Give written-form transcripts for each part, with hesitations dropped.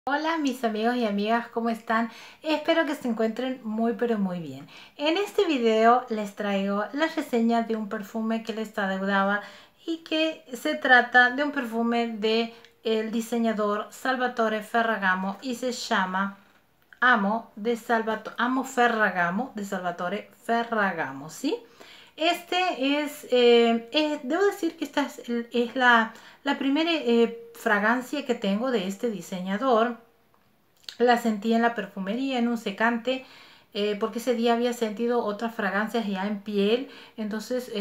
Hola mis amigos y amigas, ¿cómo están? Espero que se encuentren muy pero muy bien. En este video les traigo la reseña de un perfume que les adeudaba y que se trata de un perfume de el diseñador Salvatore Ferragamo y se llama Amo Ferragamo de Salvatore Ferragamo, ¿sí? Debo decir que esta es la primera fragancia que tengo de este diseñador. La sentí en la perfumería, en un secante, porque ese día había sentido otras fragancias ya en piel, entonces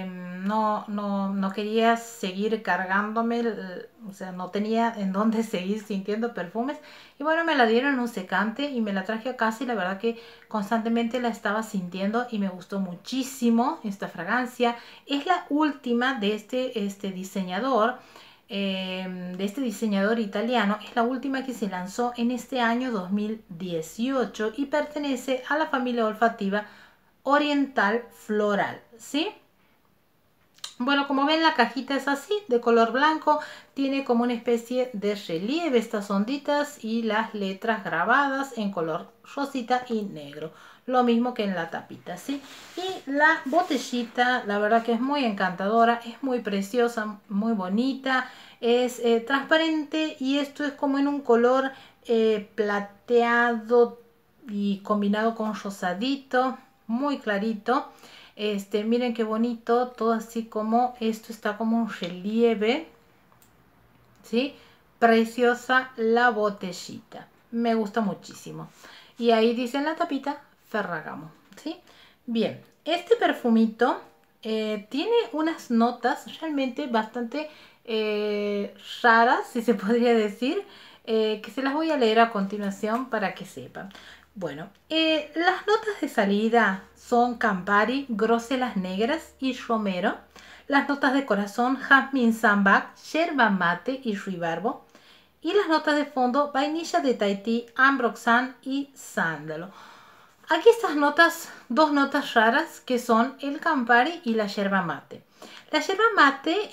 no quería seguir cargándome, o sea, no tenía en dónde seguir sintiendo perfumes. Y bueno, me la dieron en un secante y me la traje a casa y la verdad que constantemente la estaba sintiendo y me gustó muchísimo esta fragancia. Es la última de este diseñador. De este diseñador italiano, es la última que se lanzó en este año 2018 y pertenece a la familia olfativa oriental floral, ¿sí? Bueno, como ven, la cajita es así, de color blanco, tiene como una especie de relieve estas onditas y las letras grabadas en color rosita y negro, lo mismo que en la tapita, ¿sí? Y la botellita, la verdad que es muy encantadora, es muy preciosa, muy bonita, es transparente y esto es como en un color plateado y combinado con rosadito, muy clarito. Miren qué bonito, todo así como esto está como un relieve, ¿sí? Preciosa la botellita, me gusta muchísimo. Y ahí dice en la tapita Ferragamo, ¿sí? Bien, este perfumito tiene unas notas realmente bastante raras, si se podría decir, que se las voy a leer a continuación para que sepan. Bueno, las notas de salida son Campari, groselas negras y romero. Las notas de corazón, jazmín sambac, yerba mate y ruibarbo. Y las notas de fondo, vainilla de Tahití, ambroxan y sándalo. Aquí estas notas, dos notas raras que son el Campari y la yerba mate. La yerba mate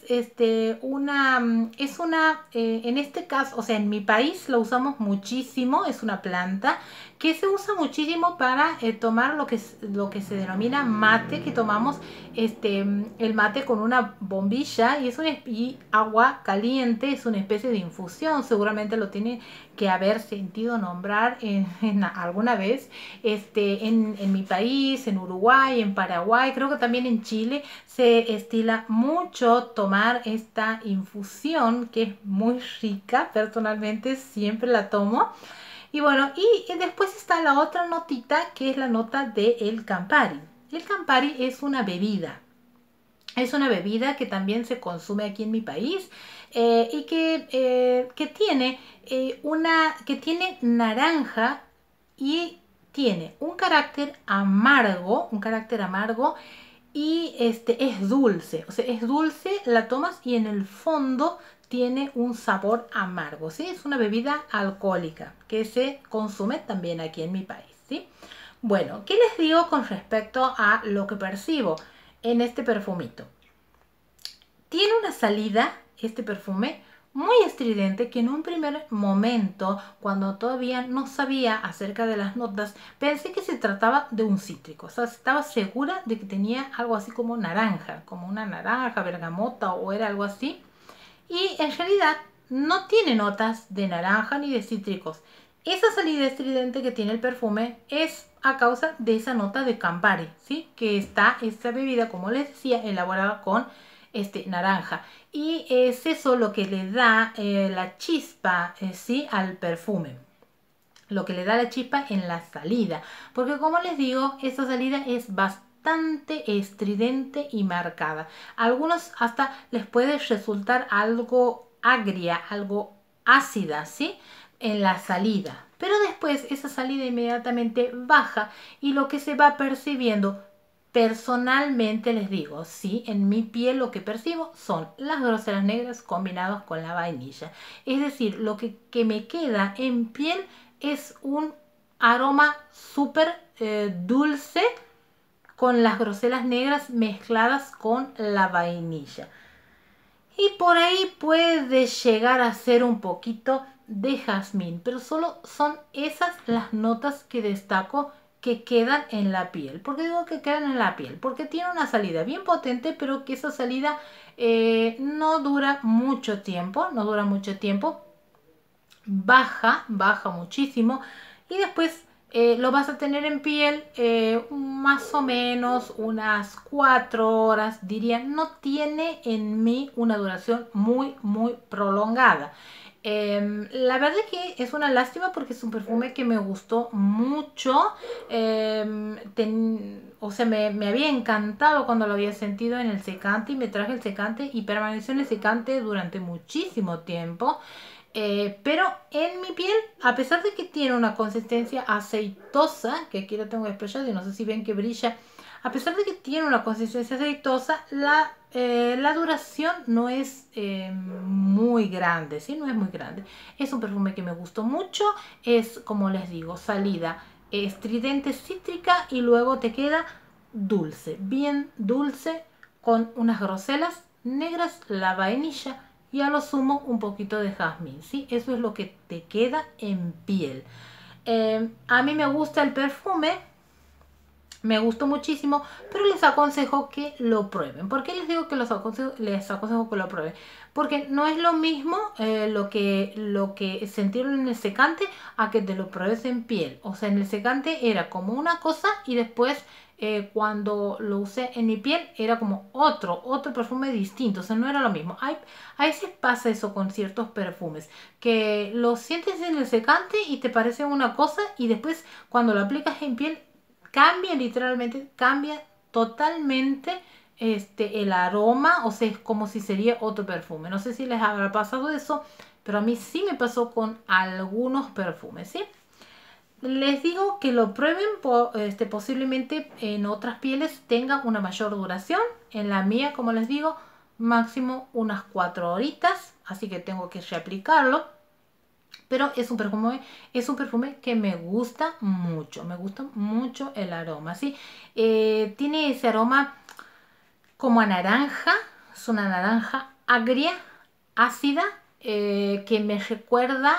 en este caso, o sea, en mi país lo usamos muchísimo, es una planta que se usa muchísimo para tomar lo que se denomina mate, que tomamos el mate con una bombilla y agua caliente, es una especie de infusión, seguramente lo tiene que haber sentido nombrar alguna vez. En mi país, en Uruguay, en Paraguay, creo que también en Chile se estila mucho tomar esta infusión que es muy rica, personalmente siempre la tomo. Y bueno, y después está la otra notita que es la nota del Campari. El Campari es una bebida. Es una bebida que también se consume aquí en mi país y que tiene naranja y tiene un carácter amargo y es dulce, o sea, es dulce, la tomas y en el fondo tiene un sabor amargo, ¿sí? Es una bebida alcohólica que se consume también aquí en mi país, ¿sí? Bueno, ¿qué les digo con respecto a lo que percibo en este perfumito? Tiene una salida, este perfume, muy estridente que en un primer momento, cuando todavía no sabía acerca de las notas, pensé que se trataba de un cítrico. O sea, estaba segura de que tenía algo así como naranja, como una naranja, bergamota o era algo así. Y en realidad no tiene notas de naranja ni de cítricos. Esa salida estridente que tiene el perfume es a causa de esa nota de Campari, ¿sí? Que está esta bebida, como les decía, elaborada con naranja. Y es eso lo que le da la chispa, ¿sí? Al perfume. Lo que le da la chispa en la salida. Porque como les digo, esta salida es bastante estridente y marcada. A algunos hasta les puede resultar algo agria, algo ácida, ¿sí? En la salida. Pero después esa salida inmediatamente baja y lo que se va percibiendo, personalmente les digo, sí, en mi piel lo que percibo son las groselas negras combinadas con la vainilla. Es decir, lo que me queda en piel es un aroma súper dulce con las groselas negras mezcladas con la vainilla. Y por ahí puede llegar a ser un poquito de jazmín, pero solo son esas las notas que destaco que quedan en la piel. ¿Por qué digo que quedan en la piel? Porque tiene una salida bien potente, pero que esa salida no dura mucho tiempo, baja muchísimo y después lo vas a tener en piel más o menos unas 4 horas, diría. No tiene en mí una duración muy prolongada. La verdad que es una lástima porque es un perfume que me gustó mucho. O sea, me había encantado cuando lo había sentido en el secante y me traje el secante y permaneció en el secante durante muchísimo tiempo. Pero en mi piel, a pesar de que tiene una consistencia aceitosa, que aquí lo tengo desplegado y no sé si ven que brilla, a pesar de que tiene una consistencia aceitosa, la duración no es muy grande, ¿sí? No es muy grande. Es un perfume que me gustó mucho, es, como les digo, salida estridente cítrica y luego te queda dulce, bien dulce, con unas groselas negras, la vainilla y a lo sumo un poquito de jazmín, ¿sí? Eso es lo que te queda en piel. A mí me gusta el perfume, me gustó muchísimo, pero les aconsejo que lo prueben. ¿Por qué les digo que les aconsejo que lo prueben? Porque no es lo mismo lo que sentirlo en el secante a que te lo pruebes en piel. O sea, en el secante era como una cosa y después cuando lo usé en mi piel era como otro perfume distinto. O sea, no era lo mismo. A veces pasa eso con ciertos perfumes, que lo sientes en el secante y te parece una cosa y después cuando lo aplicas en piel cambia, literalmente cambia totalmente el aroma. O sea, es como si sería otro perfume. No sé si les habrá pasado eso, pero a mí sí me pasó con algunos perfumes, ¿sí? Les digo que lo prueben, posiblemente en otras pieles tenga una mayor duración. En la mía, como les digo, máximo unas 4 horitas, así que tengo que reaplicarlo. Pero es un perfume que me gusta mucho el aroma, ¿sí? Tiene ese aroma como a naranja, es una naranja agria, ácida, que me recuerda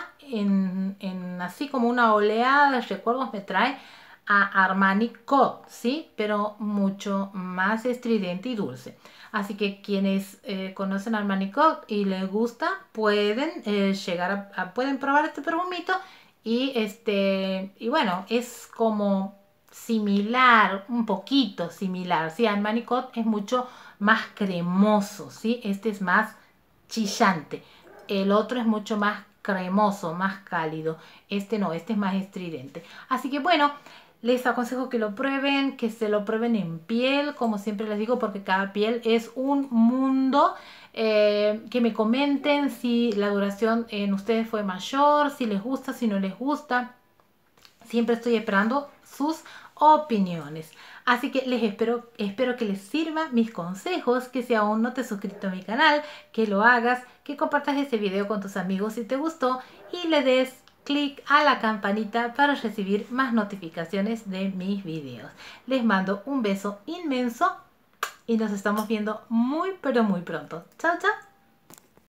así como una oleada de recuerdos me trae a Armani Code, ¿sí? Pero mucho más estridente y dulce. Así que quienes conocen Armani Code y les gusta, pueden pueden probar este perfumito y bueno, es como similar, un poquito similar, ¿sí? Armani Code es mucho más cremoso, ¿sí? Este es más chillante. El otro es mucho más cremoso, más cálido. Este no, este es más estridente. Así que bueno, les aconsejo que lo prueben, que se lo prueben en piel, como siempre les digo, porque cada piel es un mundo. Que me comenten si la duración en ustedes fue mayor, si les gusta, si no les gusta. Siempre estoy esperando sus opiniones. Así que espero que les sirvan mis consejos, que si aún no te has suscrito a mi canal, que lo hagas, que compartas este video con tus amigos si te gustó y le des clic a la campanita para recibir más notificaciones de mis videos. Les mando un beso inmenso y nos estamos viendo muy pero muy pronto. Chao, chao.